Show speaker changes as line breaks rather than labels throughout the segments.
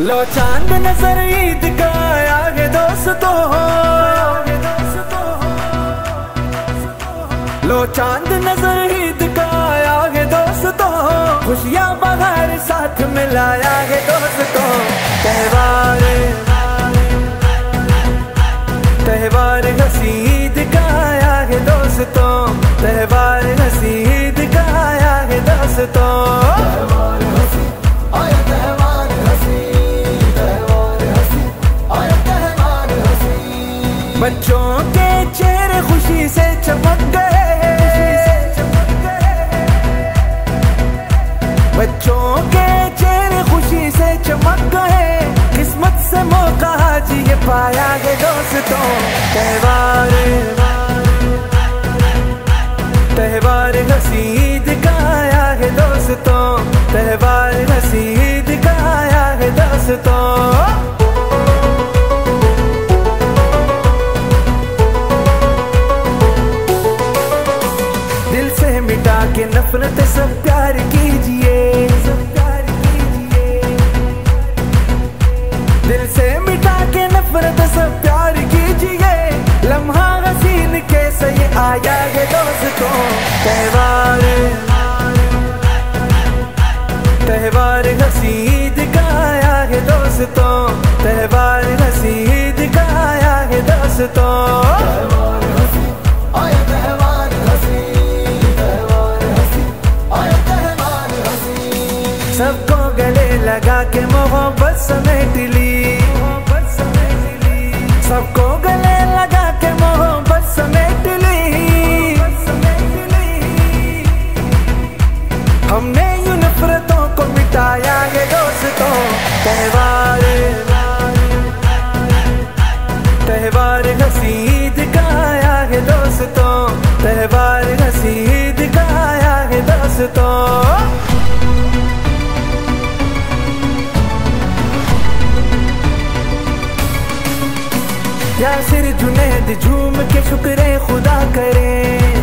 लो चांद नजर ईद का आया है दोस्तों, लो चांद नजर ईद का आया है दोस्तों, खुशियाँ बाहर साथ मिलाया है दोस्तों। त्योहार त्योहार हंसी ईद का आया है दोस्तों, त्योहार हंसी ईद का आया है दोस्तों। बच्चों के चेहरे खुशी से चमक गए, बच्चों के चेहरे खुशी से चमक गए, किस्मत से मौका आज ये पाया है दोस्तों। त्योहार त्योहार हंसी ईद का आया है दोस्तों, त्योहार हंसी ईद का आया है दोस्तों। मिटा के नफरत सब प्यार कीजिए, सब प्यार कीजिए, दिल से मिटा के नफरत सब प्यार कीजिए, लम्हा हसीन के सही आया है दोस्तों। त्योहार त्योहार हंसी ईद का आया है दोस्तों, त्योहार हंसी ईद का आया है दोस्तों। सबको गले लगा के मोहब्बत समेट ली, सबको गले लगा के मोहब्बत समेट ली, हमने यूं नफरतों को मिटाया है दोस्तों। त्योहार त्योहार हंसी ईद का आया है दोस्तों, त्योहार हंसी ईद का आया है दोस्तों। यासिर जुनैद झूम के शुक्र खुदा करे,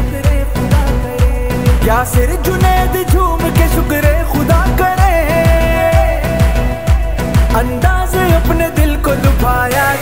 यासिर जुनैद झूम के शुक्र खुदा करे, अंदाज अपने दिल को लुभाया